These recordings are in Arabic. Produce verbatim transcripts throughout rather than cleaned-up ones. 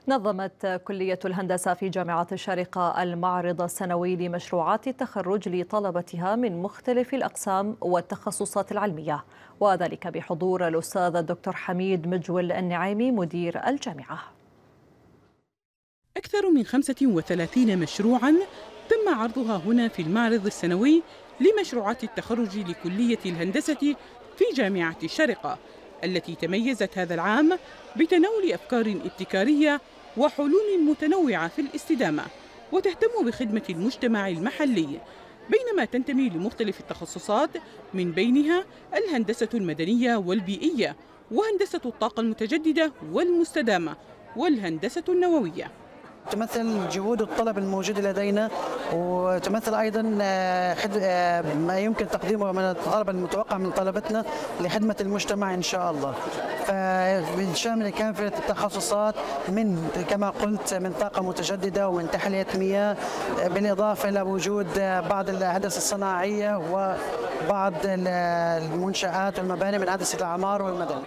نظمت كلية الهندسة في جامعة الشارقة المعرض السنوي لمشروعات التخرج لطلبتها من مختلف الأقسام والتخصصات العلمية، وذلك بحضور الأستاذ الدكتور حميد مجول النعيمي مدير الجامعة. أكثر من خمسة وثلاثين مشروعاً تم عرضها هنا في المعرض السنوي لمشروعات التخرج لكلية الهندسة في جامعة الشارقة، التي تميزت هذا العام بتناول أفكار ابتكارية وحلول متنوعة في الاستدامة، وتهتم بخدمة المجتمع المحلي، بينما تنتمي لمختلف التخصصات من بينها الهندسة المدنية والبيئية، وهندسة الطاقة المتجددة والمستدامة، والهندسة النووية. تمثل جهود الطلب الموجودة لدينا، وتمثل أيضا ما يمكن تقديمه من الطلب المتوقع من طلبتنا لخدمة المجتمع إن شاء الله. فبنشمل كافة التخصصات، من كما قلت من طاقة متجددة ومن تحلية مياه، بالإضافة إلى وجود بعض الهندسة الصناعية وبعض المنشآت والمباني من هندسة العمار والمدني.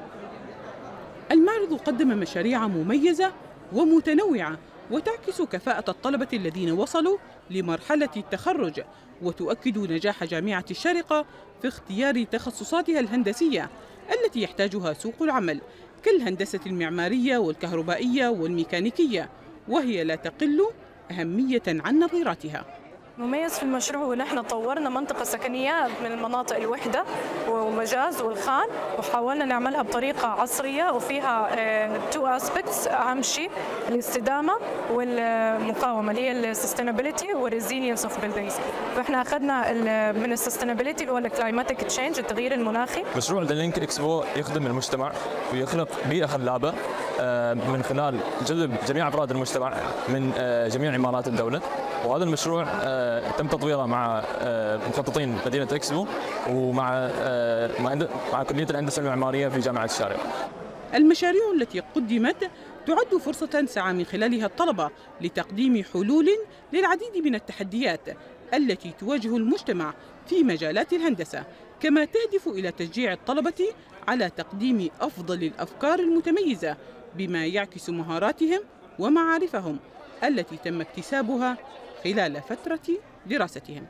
المعرض قدم مشاريع مميزة ومتنوعة وتعكس كفاءة الطلبة الذين وصلوا لمرحلة التخرج، وتؤكد نجاح جامعة الشارقة في اختيار تخصصاتها الهندسية التي يحتاجها سوق العمل، كالهندسة المعمارية والكهربائية والميكانيكية، وهي لا تقل أهمية عن نظيراتها. مميز في المشروع ونحن طورنا منطقة سكنية من المناطق الوحدة ومجاز والخان، وحاولنا نعملها بطريقة عصرية وفيها تو اسبكتس، أهم شيء الاستدامة والمقاومة اللي هي السستينابيلتي والريزيلينس اوف بيلدينجز. فاحنا أخذنا من السستينابيلتي اللي هو الكلايماتيك تشينج، التغيير المناخي. مشروع ذا لينك اكسبو يخدم المجتمع ويخلق بيئة خلابة من خلال جذب جميع أفراد المجتمع من جميع إمارات الدولة، وهذا المشروع تم تطويره مع مخططين مدينة اكسبو ومع مع كلية الهندسة المعمارية في جامعة الشارقة. المشاريع التي قدمت تعد فرصة سعى من خلالها الطلبة لتقديم حلول للعديد من التحديات التي تواجه المجتمع في مجالات الهندسة، كما تهدف إلى تشجيع الطلبة على تقديم أفضل الأفكار المتميزة بما يعكس مهاراتهم ومعارفهم التي تم اكتسابها خلال فترة دراستهم.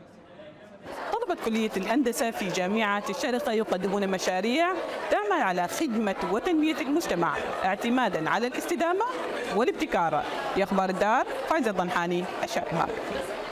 طلبة كلية الهندسة في جامعة الشارقة يقدمون مشاريع تعمل على خدمة وتنمية المجتمع اعتمادا على الاستدامة والابتكار. في أخبار الدار، فايزة الضنحاني، الشارقة.